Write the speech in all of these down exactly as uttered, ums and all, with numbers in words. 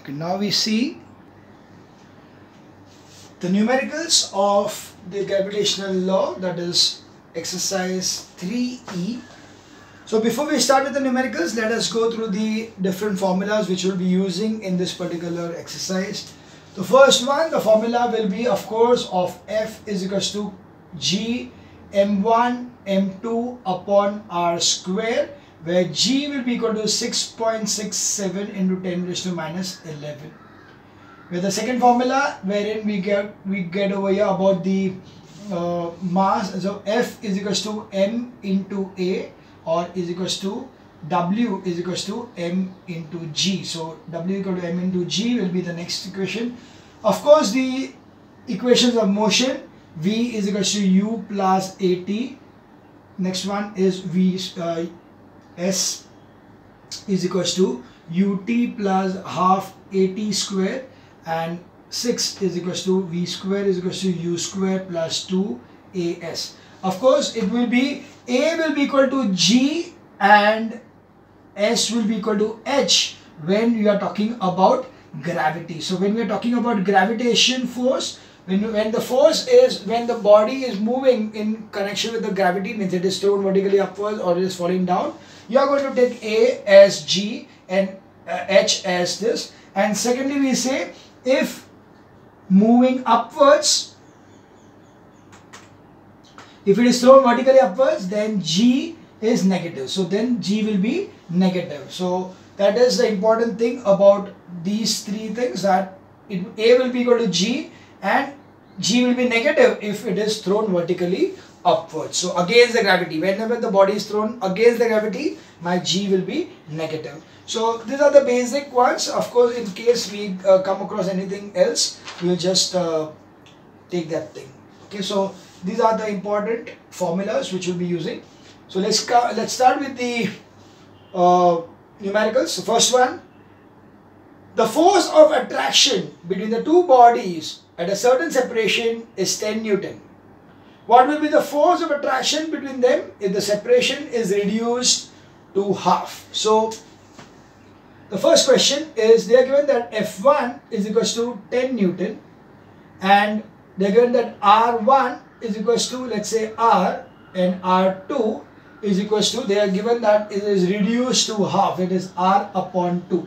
Okay, now we see the numericals of the gravitational law, that is exercise three E. So before we start with the numericals, let us go through the different formulas which we'll be using in this particular exercise. The first one, the formula will be, of course, of F is equals to G m one m two upon R square, where G will be equal to six point six seven into ten raised to minus eleven. With the second formula, wherein we get we get over here about the uh, mass, so F is equals to m into A, or is equals to W is equals to m into G. So W equal to m into G will be the next equation. Of course, the equations of motion, V is equals to U plus AT. Next one is V uh, S is equals to ut plus half AT square, and six is equals to V square is equals to U square plus two A S. Of course, it will be A will be equal to G and S will be equal to H when we are talking about gravity. So when we are talking about gravitation force, when, when the force is, when the body is moving in connection with the gravity, means it is thrown vertically upwards or it is falling down, you are going to take A as G and uh, H as this. And secondly, we say if moving upwards, if it is thrown vertically upwards, then G is negative. So then G will be negative. So that is the important thing about these three things, that it, A will be equal to G and G will be negative if it is thrown vertically upwards. So against the gravity, whenever the body is thrown against the gravity, my G will be negative. So these are the basic ones. Of course, in case we uh, come across anything else, we will just uh, take that thing. Okay, so these are the important formulas which we'll be using. So let's let's start with the uh, numericals. So first one, the force of attraction between the two bodies at a certain separation is ten Newton. What will be the force of attraction between them if the separation is reduced to half? So the first question is, they are given that F one is equals to ten Newton, and they are given that R one is equals to, let's say, R, and R two is equals to, they are given that it is reduced to half, it is R upon two.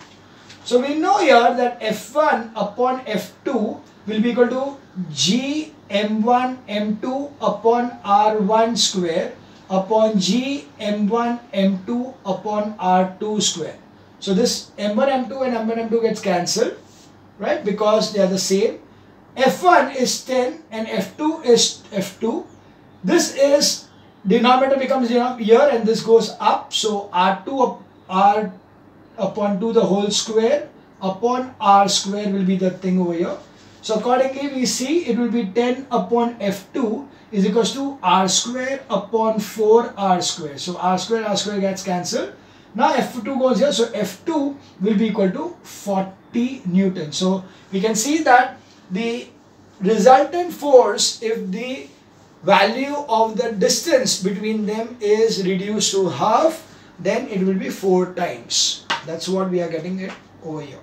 So we know here that F one upon F two will be equal to G m one m two upon R one square upon G m one m two upon R two square. So this m one m two and m one m two gets cancelled, right, because they are the same. F one is ten and F two is F two. This is, denominator becomes here and this goes up. So R two up, R upon two the whole square upon R square will be the thing over here. So accordingly, we see it will be ten upon F two is equals to R square upon four R square. So R square, R square gets cancelled. Now F two goes here, so F two will be equal to forty Newton. So we can see that the resultant force, if the value of the distance between them is reduced to half, then it will be four times. That's what we are getting it over here.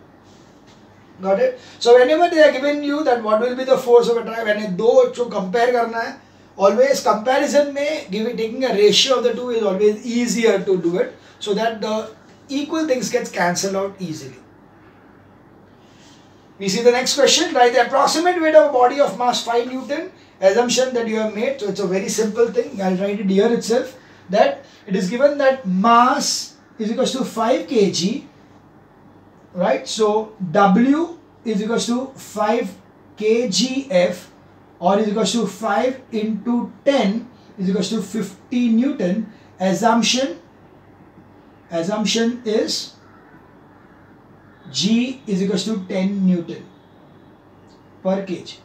Got it? So whenever they are giving you that what will be the force of attraction, when it दो जो compare करना है, always comparison में giving taking a ratio of the two is always easier to do it, so that the equal things gets cancelled out easily. We see the next question, write the approximate weight of a body of mass five Newton, assumption that you have made. So it's a very simple thing, I'll write it here itself, that it is given that mass is equals to five kilograms, right? So W is equals to five kilograms, or is equals to five into ten is equals to fifty Newton. Assumption, assumption is G is equals to ten Newton per kg.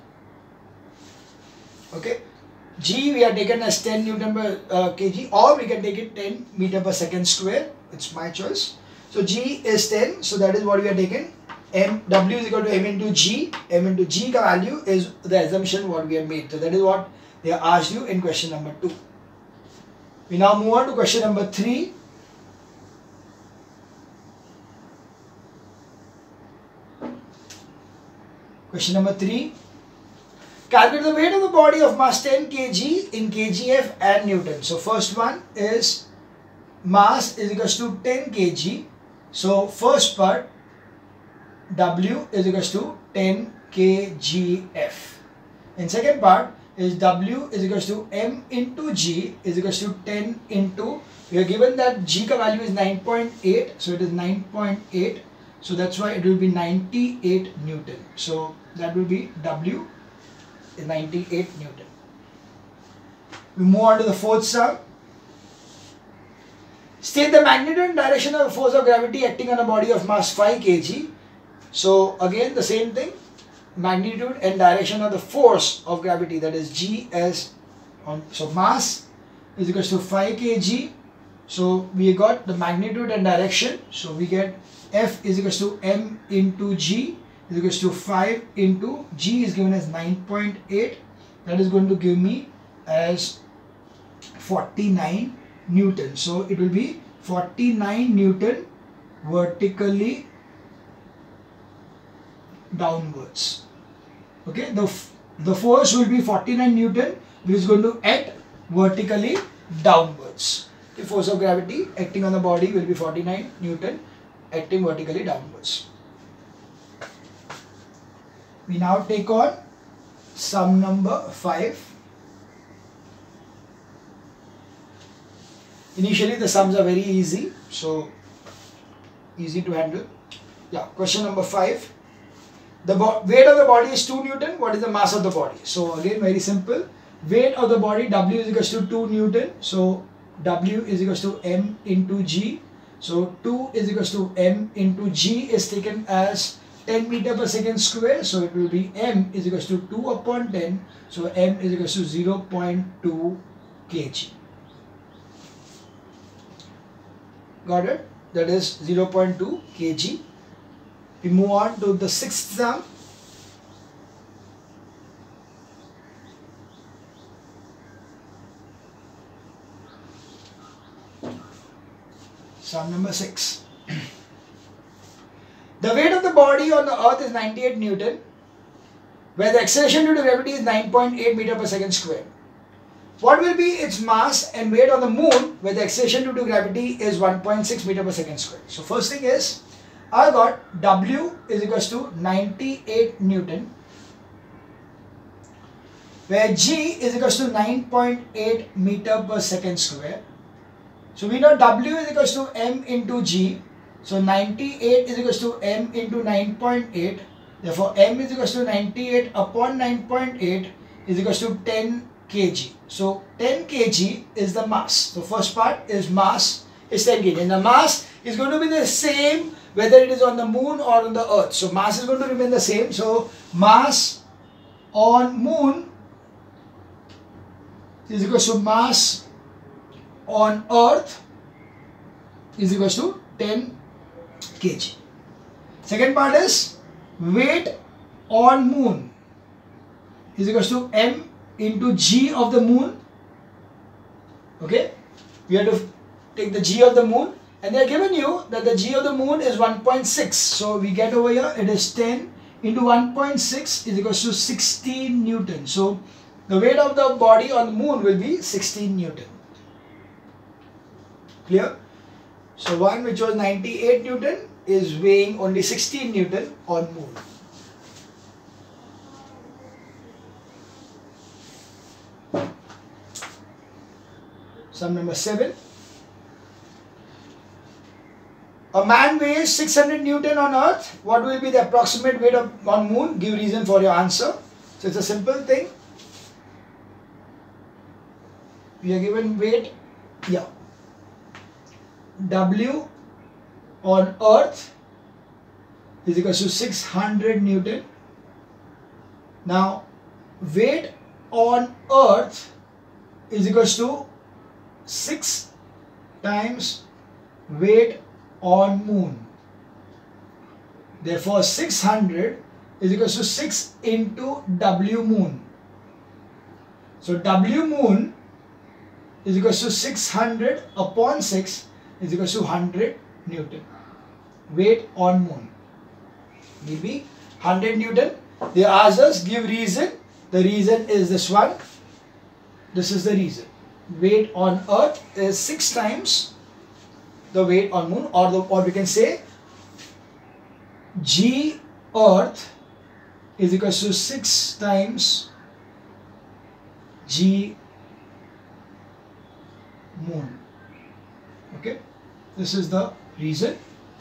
Okay, G we are taken as ten Newton per uh, kg, or we can take it ten meter per second square. It's my choice. So G is ten, so that is what we are taking. M W is equal to M into G. M into G ka value is the assumption what we have made. So that is what they asked you in question number two. We now move on to question number three. Question number three. Calculate the weight of the body of mass ten kilograms in kgf and Newton. So first one is mass is equals to ten kilograms. So first part, W is equals to ten kgf. In second part is W is equals to M into G is equals to ten into, we are given that G ka value is nine point eight, so it is nine point eight, so that's why it will be ninety-eight Newton. So that will be W is ninety-eight Newton. We move on to the fourth sum. State the magnitude and direction of the force of gravity acting on a body of mass five kilograms. So again the same thing, magnitude and direction of the force of gravity, that is G as on, so mass is equals to five kilograms. So we got the magnitude and direction, so we get F is equals to M into G is equals to five into G is given as nine point eight, that is going to give me as forty-nine Newton. So it will be forty-nine Newton vertically downwards. Okay, the the force will be forty-nine Newton, which is going to act vertically downwards. The force of gravity acting on the body will be forty-nine Newton acting vertically downwards. We now take on sum number five. Initially the sums are very easy, so easy to handle. Yeah, question number five. The weight of the body is two Newton. What is the mass of the body? So again very simple. Weight of the body, W is equals to two Newton. So W is equals to M into G. So two is equals to M into G is taken as ten meter per second square. So it will be M is equals to two upon ten. So M is equals to zero point two kilograms. Got it? That is zero point two kilograms. We move on to the sixth sum. Sum number six. The weight of the body on the earth is ninety-eight Newton, where the acceleration due to gravity is nine point eight meter per second square. What will be its mass and weight on the moon, where the acceleration due to gravity is one point six meter per second square? So first thing is, I got W is equals to ninety-eight Newton, where G is equals to nine point eight meter per second square. So we know W is equals to M into G. So ninety-eight is equals to M into nine point eight. Therefore M is equals to ninety-eight upon nine point eight is equals to ten kilograms. So ten kilograms is the mass. So first part is mass is ten kilograms. And the mass is going to be the same whether it is on the moon or on the earth. So mass is going to remain the same. So mass on moon is equals to mass on earth is equals to ten kilograms. Second part is weight on moon is equals to M into G of the moon. Okay, we have to take the G of the moon, and they are given you that the G of the moon is one point six. So we get over here, it is ten into one point six is equals to sixteen Newton. So the weight of the body on the moon will be sixteen Newton. Clear? So one which was ninety-eight Newton is weighing only sixteen Newton on moon. Sum number seven. A man weighs six hundred Newton on earth. What will be the approximate weight of on moon? Give reason for your answer. So it's a simple thing. We are given weight. Yeah. W on earth is equal to six hundred Newton. Now weight on earth is equal to six times weight on moon. Therefore six hundred is equal to six into W moon. So W moon is equal to six hundred upon six is equal to one hundred Newton. Weight on moon will be one hundred Newton. They asked us give reason. The reason is this one. This is the reason. Weight on Earth is six times the weight on Moon, or the, or we can say G Earth is equal to six times G Moon. Okay, this is the reason.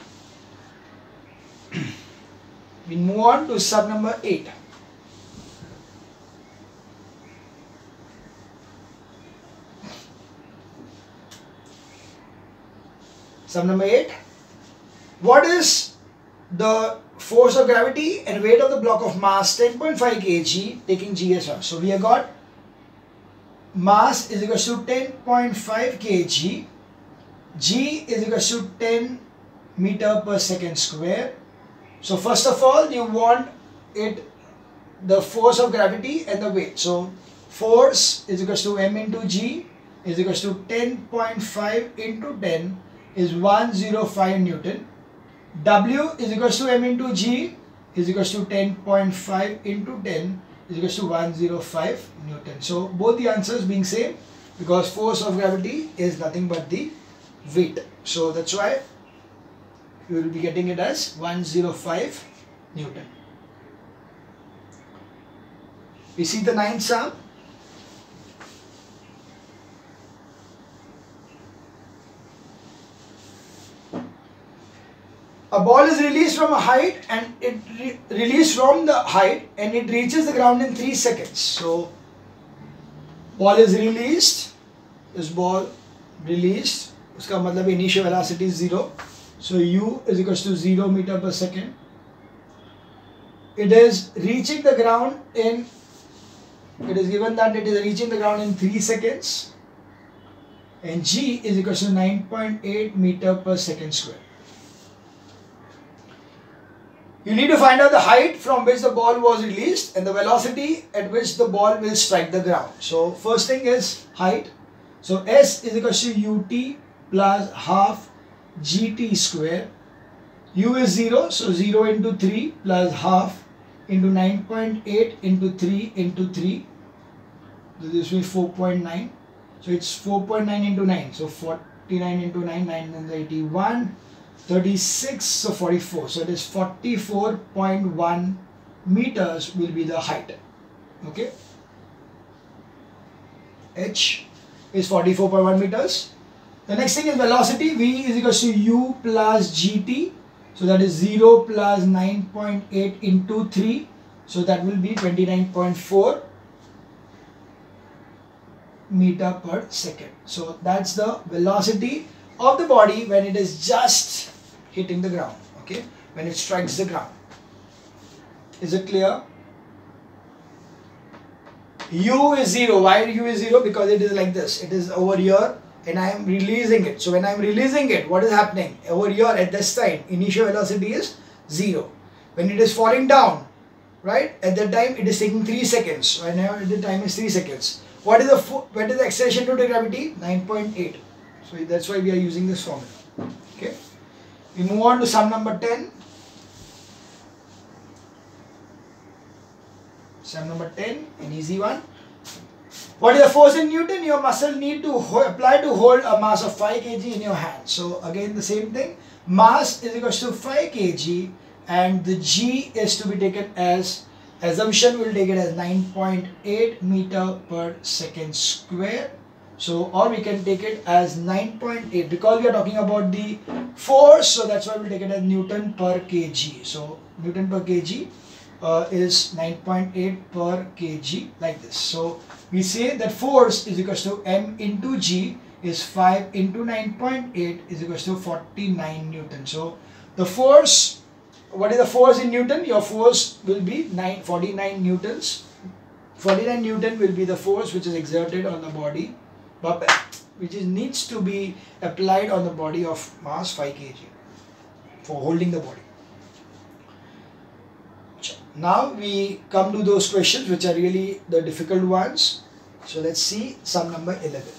We move on to sub number eight. Sub number eight. What is the force of gravity and weight of the block of mass ten point five kilograms taking G as one? So we have got mass is equal to ten point five kilograms. G is equal to ten meter per second square. So first of all, you want it the force of gravity and the weight. So force is equal to m into G is equal to ten point five into ten is one hundred five Newton. W is equal to m into G is equal to ten point five into ten is equal to one hundred five Newton. So both the answers being same, because force of gravity is nothing but the weight. So that's why you will be getting it as one hundred five Newton. We see the ninth sum. A ball is released from a height and it re released from the height and it reaches the ground in three seconds. So ball is released. This ball released. Uska matlab initial velocity is zero. So u is equal to zero meter per second. It is reaching the ground in. It is given that it is reaching the ground in three seconds. And g is equal to nine point eight meter per second square. You need to find out the height from which the ball was released and the velocity at which the ball will strike the ground. So first thing is height. So S is equal to ut plus half gt square. U is zero, so zero into three plus half into nine point eight into three into three. So this will be four point nine. So it's four point nine into nine. So forty-nine into nine, nine and eighty-one. thirty-six, so forty-four. So it is forty-four point one meters will be the height. Okay. H is forty-four point one meters. The next thing is velocity. V is equal to u plus gt. So that is zero plus nine point eight into three. So that will be twenty-nine point four meter per second. So that's the velocity of the body when it is just hitting the ground, okay, when it strikes the ground. Is it clear? U is zero. Why U is zero? Because it is like this. It is over here and I am releasing it. So when I am releasing it, what is happening? Over here at this side, initial velocity is zero. When it is falling down, right, at that time it is taking three seconds. Right now the time is three seconds. What is the what is the acceleration due to gravity? nine point eight. So that's why we are using this formula. Okay. We move on to sum number ten. Sum number ten, an easy one. What is the force in Newton? Your muscle need to apply to hold a mass of five kilograms in your hand. So again the same thing. Mass is equal to five kilograms and the G is to be taken as, assumption will take it as nine point eight meter per second square. So, or we can take it as nine point eight because we are talking about the force. So that's why we'll take it as Newton per kg. So Newton per kg uh, is nine point eight per kg, like this. So we say that force is equal to m into g is five into nine point eight is equal to forty-nine Newton. So the force, what is the force in Newton? Your force will be nine, forty-nine Newtons. forty-nine Newton will be the force which is exerted on the body, but which is needs to be applied on the body of mass five kilograms for holding the body. Now we come to those questions which are really the difficult ones. So let's see sum number eleven.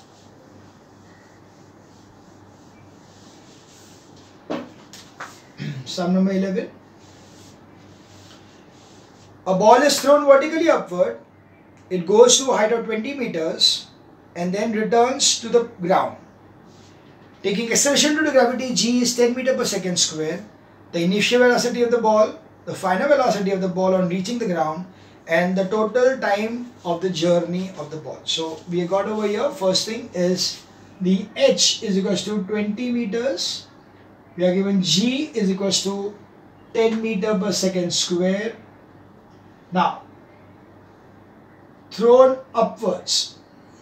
Sum number eleven. a ball is thrown vertically upward, it goes to a height of twenty meters and then returns to the ground. Taking acceleration due to gravity, g is ten meters per second square. The initial velocity of the ball, the final velocity of the ball on reaching the ground, and the total time of the journey of the ball. So we got over here, first thing is the h is equals to twenty meters. We are given g is equals to ten meters per second square. Now, thrown upwards.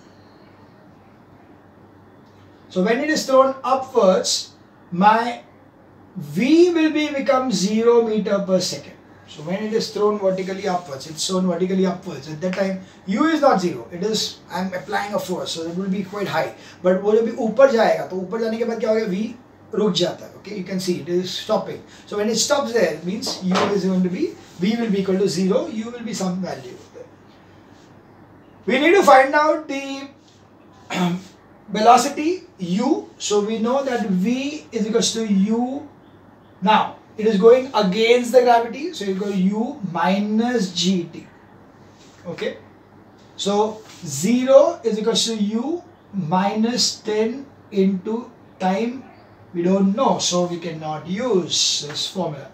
So when it is thrown upwards, my v will be become zero meter per second. So when it is thrown vertically upwards, it's thrown vertically upwards. At that time, u is not zero. It is, I'm applying a force, so it will be quite high. But वो जब भी ऊपर जाएगा, तो ऊपर जाने के बाद क्या होगा? V रुक जाता है. Okay, you can see it is stopping. So when it stops there, it means u is going to be, v will be equal to zero. U will be some value. We need to find out the velocity u. So we know that v is equals to u. Now it is going against the gravity, so you go u minus gt. Okay, so zero is equals to u minus ten into time. We don't know, so we cannot use this formula.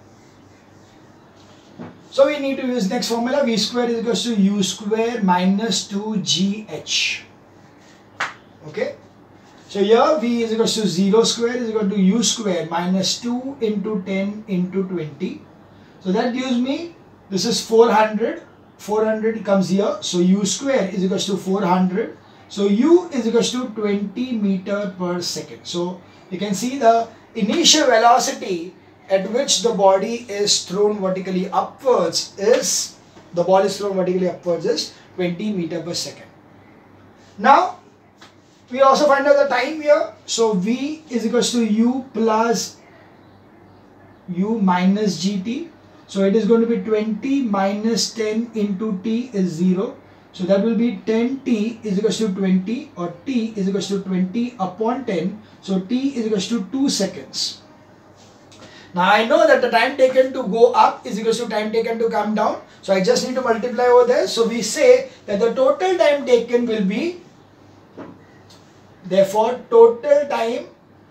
So we need to use next formula. V square is equals to u square minus two g h. Okay, so here v is equals to zero square is equal to u square minus two into ten into twenty. So that gives me, this is four hundred. four hundred comes here. So u square is equals to four hundred. So u is equals to twenty meter per second. So you can see the initial velocity at which the body is thrown vertically upwards is, the ball is thrown vertically upwards is twenty meter per second. Now, we also find out the time here. So v is equals to u plus u minus gt. So it is going to be twenty minus ten into t is zero. So that will be ten t is equals to twenty, or t is equals to twenty upon ten. So t is equals to two seconds. Now I know that the time taken to go up is equals to time taken to come down. So I just need to multiply over there. So we say that the total time taken will be, therefore total time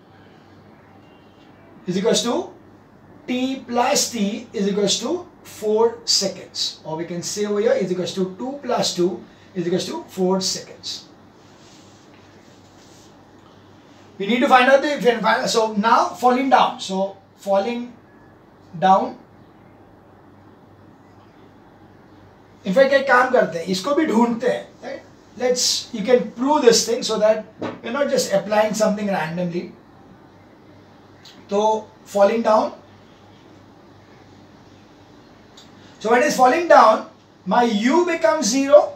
is equals to t plus t is equals to four seconds. Or we can say over here is equals to two plus two is equals to four seconds. We need to find out the, so now falling down. So falling down, in fact एक काम करते हैं, इसको भी ढूंढते हैं, right? Let's, you can prove this thing so that you're not just applying something randomly. So falling down, so when it is falling down, my u becomes zero,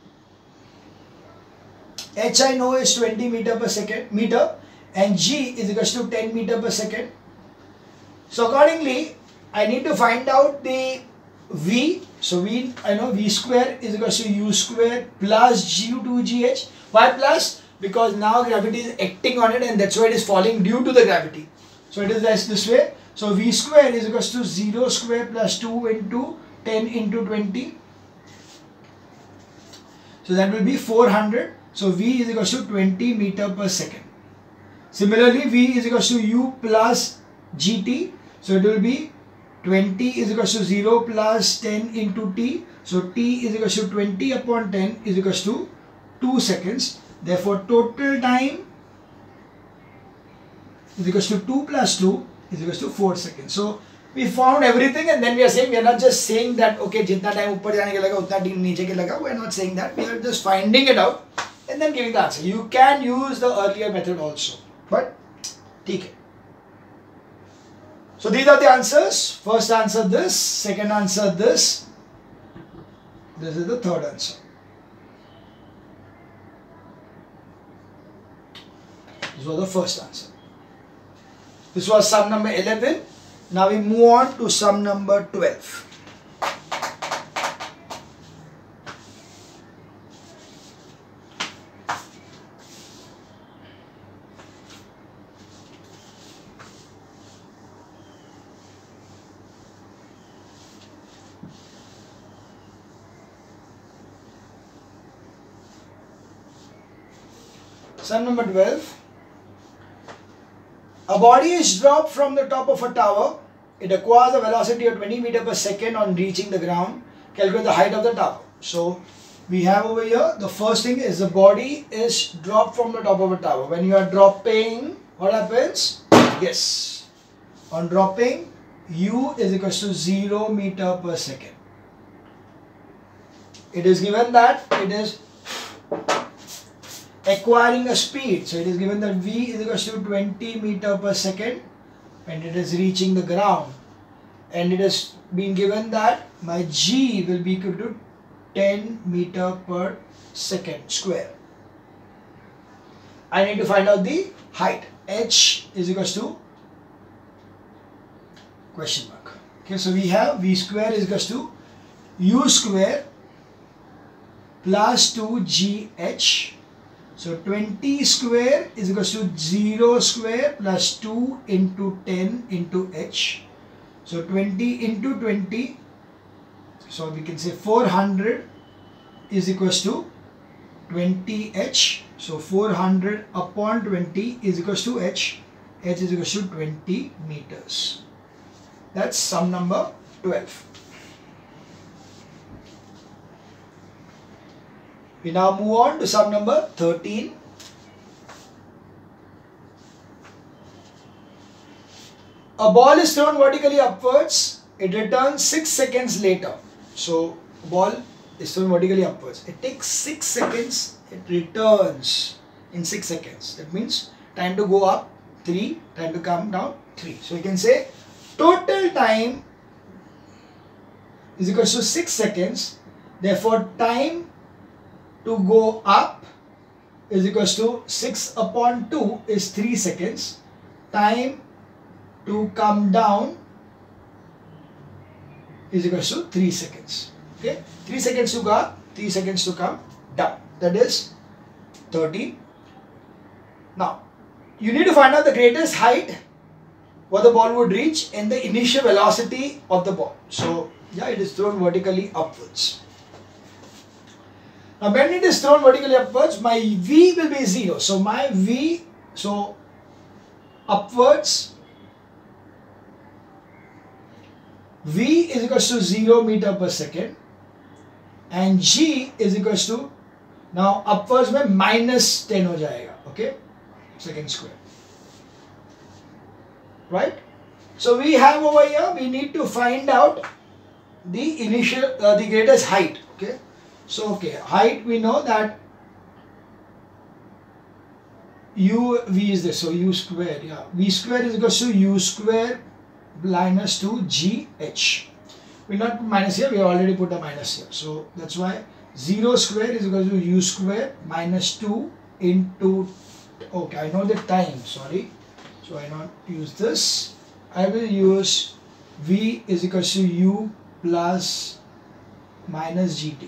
h I know is twenty meter per second meter, and g is equals to ten meter per second. So accordingly, I need to find out the v. So v, I know v square is equals to u square plus g two g h. Why plus? Because now gravity is acting on it, and that's why it is falling due to the gravity. So it is as this way. So v square is equals to zero square plus two into ten into twenty. So that will be four hundred. So v is equals to twenty meter per second. Similarly, v is equals to u plus gt. So it will be twenty is equals to zero plus ten into t. So t is equals to twenty upon ten is equals to two seconds. Therefore, total time is equals to two plus two is equals to four seconds. So we found everything, and then we are saying, we are not just saying that okay jitna time upar jane ke laga utna time niche ke laga. We are not saying that. We are just finding it out and then giving the answer. You can use the earlier method also, but take it. So these are the answers. First answer this, second answer this. This is the third answer. This was the first answer. This was sum number eleven. Now we move on to sum number twelve. Sum number twelve. A body is dropped from the top of a tower. It acquires a velocity of twenty meters per second on reaching the ground. Calculate the height of the tower. So we have over here, the first thing is the body is dropped from the top of a tower. When you are dropping, what happens? Yes. On dropping, u is equal to zero meter per second. It is given that it is acquiring a speed. So it is given that v is equal to twenty meter per second when it is reaching the ground. And it has been given that my g will be equal to ten meter per second square. I need to find out the height. H is equal to question mark. Okay, so we have v square is equal to u square plus two g h. So twenty square is equal to zero square plus two into ten into h. So twenty into twenty, so we can say four hundred is equal to twenty h. So four hundred upon twenty is equal to h. H is equal to twenty meters. That's sum number twelve. We now move on to sum number thirteen. A ball is thrown vertically upwards. It returns six seconds later. So, ball is thrown vertically upwards. It takes six seconds. It returns in six seconds. That means time to go up three, time to come down three. So, you can say total time is equal to six seconds. Therefore, time to go up is equal to six upon two is three seconds. Time to come down is equal to three seconds. Okay, three seconds to go up, three seconds to come down. That is thirteen. Now, you need to find out the greatest height what the ball would reach and the initial velocity of the ball. So, yeah, it is thrown vertically upwards. Now, when it is thrown vertically upwards, my v will be zero. So, my v, so upwards, v is equal to zero meter per second and g is equal to, now upwards में minus ten हो जाएगा, okay, second square, right? So we have over here, we need to find out the initial, uh, the greatest height, okay. So okay, height we know that u v is this, so u square, yeah, v square is equal to u square minus two g h. We will not put minus here, we have already put a minus here. So that's why zero square is equal to u square minus two into, okay, I know the time, sorry. So I not use this. I will use v is equal to u plus minus gt.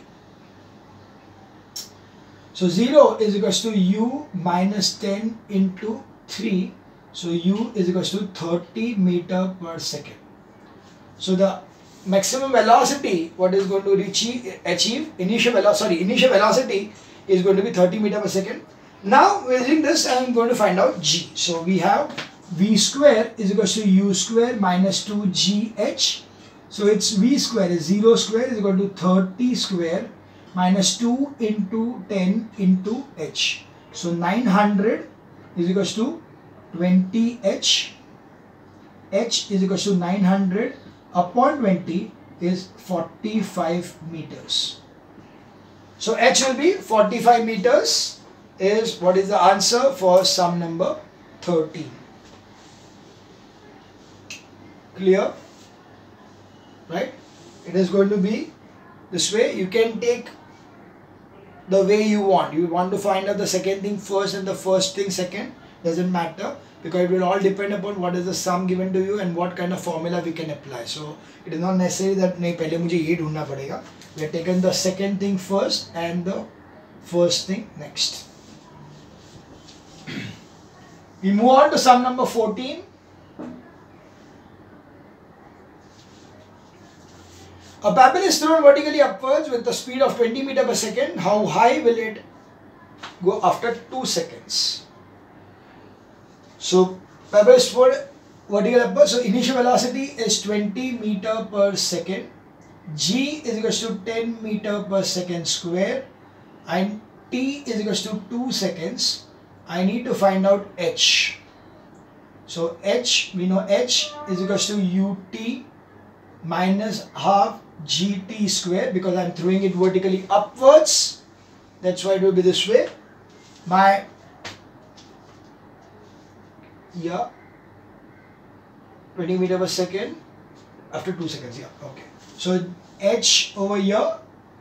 So zero is equal to u minus ten into three. So u is equal to thirty meter per second. So the maximum velocity, what is going to achieve, achieve initial velocity, sorry, initial velocity is going to be thirty meter per second. Now using this, I am going to find out g. So we have v square is equal to u square minus two g h. So it's v square is zero square is equal to thirty square minus two into ten into h. So nine hundred is equal to twenty h. H is equal to nine hundred upon twenty is forty-five meters. So h will be forty-five meters is what is the answer for sum number thirteen. Clear? Right? It is going to be this way. You can take the way you want. You want to find out the second thing first and the first thing second. Doesn't matter, because it will all depend upon what is the sum given to you and what kind of formula we can apply. So it is not necessary that nahi pehle mujhe ye dhundna padega. We have taken the second thing first and the first thing next. We move on to sum number fourteen. A pebble is thrown vertically upwards with the speed of twenty meters per second. How high will it go after two seconds. So pebbles for vertical upward. So initial velocity is twenty meter per second. G is equals to ten meter per second square, and T is equals to two seconds. I need to find out H. So H, we know H is equals to ut minus half gt square, because I'm throwing it vertically upwards. That's why it will be this way. My yeah twenty meter per second after two seconds. Yeah, okay. So H over here,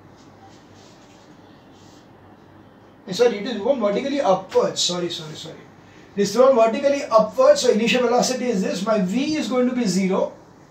sorry, it is thrown vertically upwards. Sorry, sorry, sorry. It is thrown vertically upwards. So initial velocity is this. My V is going to be zero.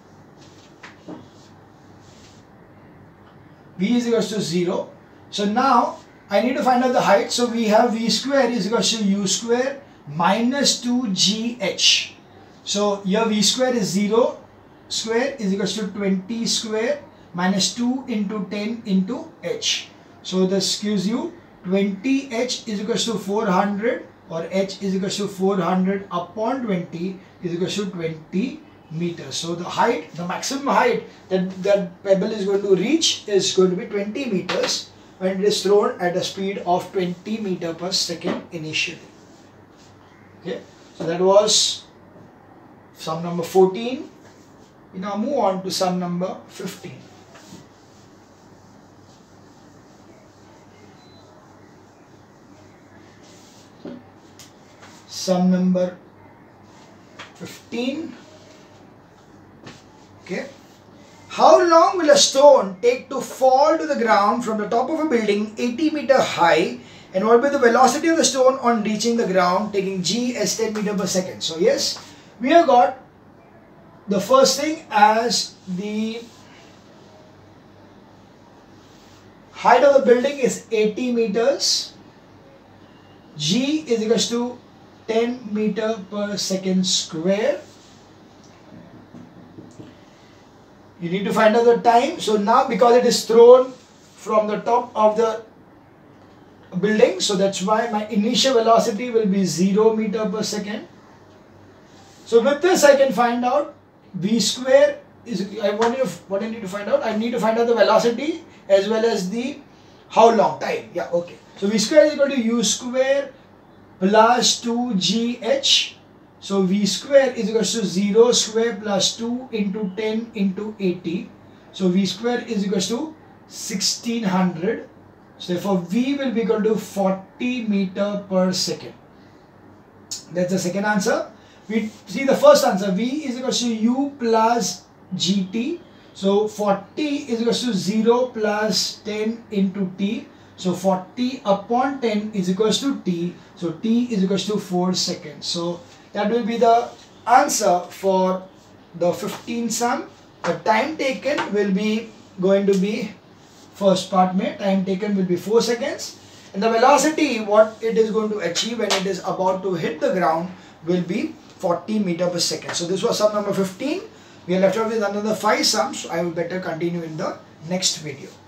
V is equals to zero. So now I need to find out the height. So we have V square is equals to U square minus two G H. So here V square is zero square is equals to twenty square minus two into ten into H. So this gives you twenty H is equals to four hundred, or H is equals to four hundred upon twenty is equals to twenty meters. So the height, the maximum height that that pebble is going to reach is going to be twenty meters when it is thrown at a speed of twenty meter per second initially. Okay, so that was sum number fourteen. We now move on to sum number fifteen. Sum number fifteen. Okay. How long will a stone take to fall to the ground from the top of a building eighty meter high, and what will be the velocity of the stone on reaching the ground, taking g as ten meter per second? So yes, we have got the first thing as the height of the building is eighty meters. G is equals to ten meter per second square. You need to find out the time. So now, because it is thrown from the top of the building, so that's why my initial velocity will be zero meter per second. So with this I can find out V square is, I want you, what I need to find out? I need to find out the velocity as well as the how long time. Yeah, okay. So V square is equal to U square plus two G H. So V square is equal to zero square plus two into ten into eighty. So V square is equal to sixteen hundred. So therefore V will be equal to forty meter per second. That's the second answer. We see the first answer. V is equal to U plus G T. So forty is equal to zero plus ten into T. So forty upon ten is equal to T. So T is equal to four seconds. So that will be the answer for the fifteen sum. The time taken will be going to be, first part mein time taken will be four seconds, and the velocity what it is going to achieve when it is about to hit the ground will be forty meter per second. So this was sum number fifteen. We are left out with another five sums. So I will better continue in the next video.